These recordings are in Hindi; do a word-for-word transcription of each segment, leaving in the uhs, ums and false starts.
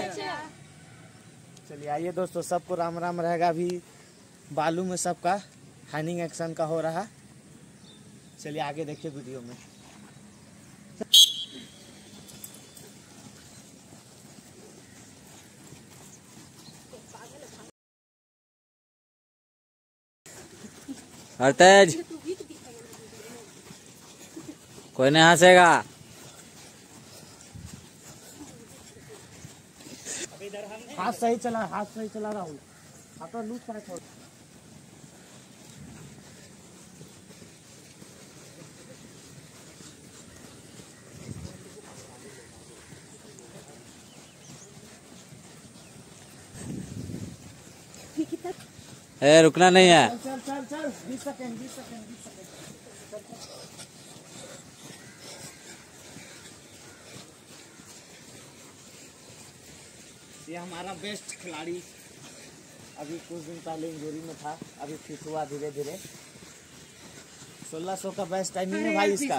चलिए आइए दोस्तों, सबको राम राम रहेगा। अभी बालू में सबका हैंडिंग एक्शन का हो रहा। चलिए आगे देखिए वीडियो में। तेज कोई नहीं हंसेगा। हाथ सही चला, हाथ सही चला राहुल, हाथ लूज कर छोड़। ए रुकना नहीं है। चल चल चल बीस सेकंड बीस सेकंड बीस सेकंड। ये हमारा बेस्ट खिलाड़ी अभी कुछ दिन पहले इंजरी में था, अभी फिट हुआ धीरे धीरे। सोलह सौ का बेस्ट टाइमिंग है भाई इसका।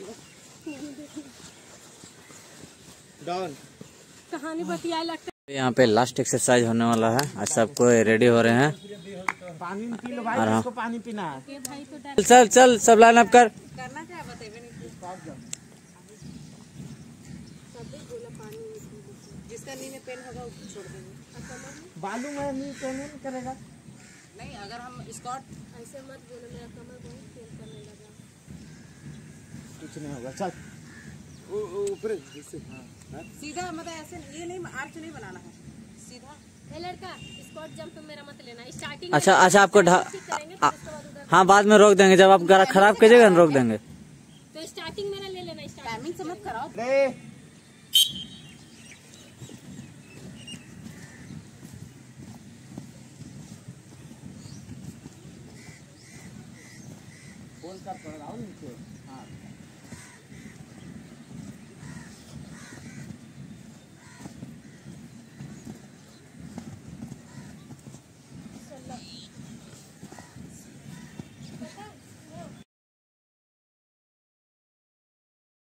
डॉन कहानी बतिया लगता है। यहाँ पे लास्ट एक्सरसाइज होने वाला है। आज सबको रेडी हो रहे हैं। पानी पी लो भाई, इसको पानी पीना है। चल चल चल सब लाइन अप कर। करना क्या बताइए जिसका नी में पेन होगा उसको छोड़ देंगे। बालू में नी पेन नहीं करेगा। नहीं, अगर हम स्कॉट ऐसे मत बोलो, मेरा कमर बहुत पेन करने लगा। कुछ नहीं होगा, चल ऊपर सीधा, मतलब ऐसे ये नहीं, आर्च नहीं बनाना है, सीधा। ए लड़का, स्क्वाट जंप मेरा मत लेना स्टार्टिंग। अच्छा अच्छा आपको हाँ बाद में रोक देंगे, जब आप गला खराब कीजिएगा ना रोक देंगे। तो स्टार्टिंग मेरा ले लेना, टाइमिंग से मत कराओ। फोन कर पड़ रहा हूँ नीचे। हाँ